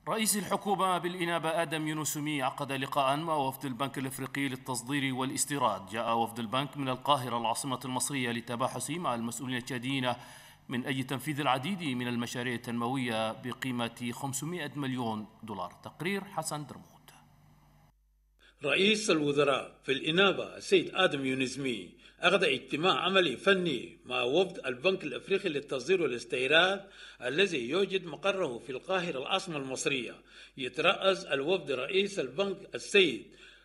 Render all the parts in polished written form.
رئيس الحكومة بالإنابة آدم يونسمي عقد لقاء مع وفد البنك الإفريقي للتصدير والاستيراد. جاء وفد البنك من القاهرة العاصمة المصرية للتباحث مع المسؤولين التشاديين من أجل تنفيذ العديد من المشاريع التنموية بقيمة 500 مليون دولار. تقرير حسن درمود. رئيس الوزراء في الإنابة السيد آدم يونسمي عقد اجتماع عملي فني مع وفد البنك الأفريقي للتصدير والاستيراد الذي يوجد مقره في القاهرة العاصمة المصرية. يترأس الوفد رئيس البنك السيد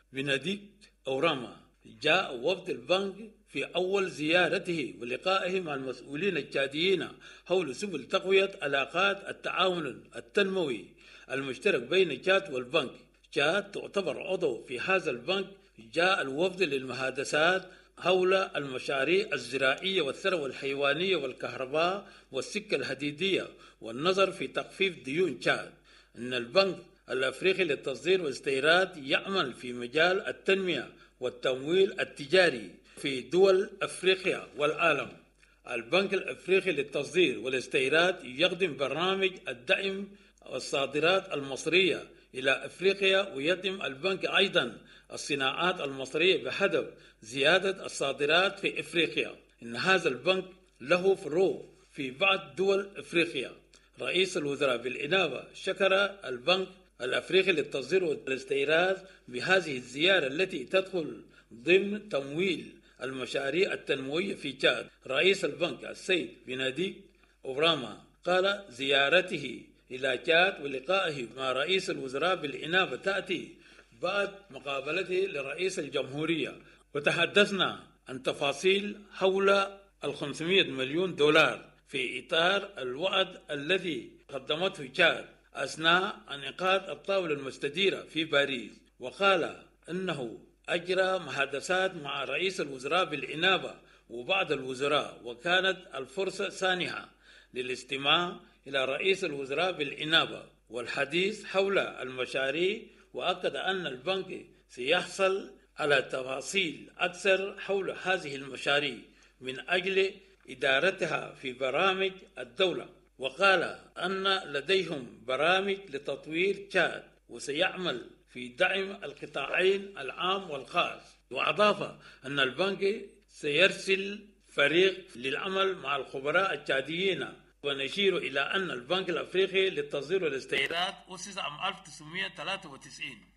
بنديكت أوراما. جاء وفد البنك في أول زيارته ولقائه مع المسؤولين التشاديين حول سبل تقوية علاقات التعاون التنموي المشترك بين تشاد والبنك. تشاد تعتبر عضو في هذا البنك. جاء الوفد للمحادثات حول المشاريع الزراعية والثروة الحيوانية والكهرباء والسكة الحديدية والنظر في تخفيف ديون تشاد. إن البنك الأفريقي للتصدير والاستيراد يعمل في مجال التنمية والتمويل التجاري في دول أفريقيا والعالم. البنك الأفريقي للتصدير والاستيراد يخدم برنامج الدعم والصادرات المصرية إلى أفريقيا، ويتم البنك أيضا الصناعات المصرية بهدف زيادة الصادرات في أفريقيا. إن هذا البنك له فروع في بعض دول أفريقيا. رئيس الوزراء بالإنابة شكر البنك الأفريقي للتصدير والاستيراد بهذه الزيارة التي تدخل ضمن تمويل المشاريع التنموية في تشاد. رئيس البنك السيد بنديكت أوراما قال زيارته إلى تشاد ولقائه مع رئيس الوزراء بالإنابة تأتي بعد مقابلته لرئيس الجمهورية، وتحدثنا عن تفاصيل حول 500 مليون دولار في إطار الوعد الذي قدمته تشاد أثناء انعقاد الطاولة المستديرة في باريس. وقال أنه أجرى محادثات مع رئيس الوزراء بالإنابة وبعض الوزراء، وكانت الفرصة سانحة للاستماع إلى رئيس الوزراء بالإنابة والحديث حول المشاريع. وأكد أن البنك سيحصل على تفاصيل أكثر حول هذه المشاريع من أجل إدارتها في برامج الدولة. وقال أن لديهم برامج لتطوير تشاد وسيعمل في دعم القطاعين العام والخاص. وأضاف أن البنك سيرسل فريق للعمل مع الخبراء التشاديين. ونشير إلى أن البنك الأفريقي للتصدير والاستيراد أسس عام 1993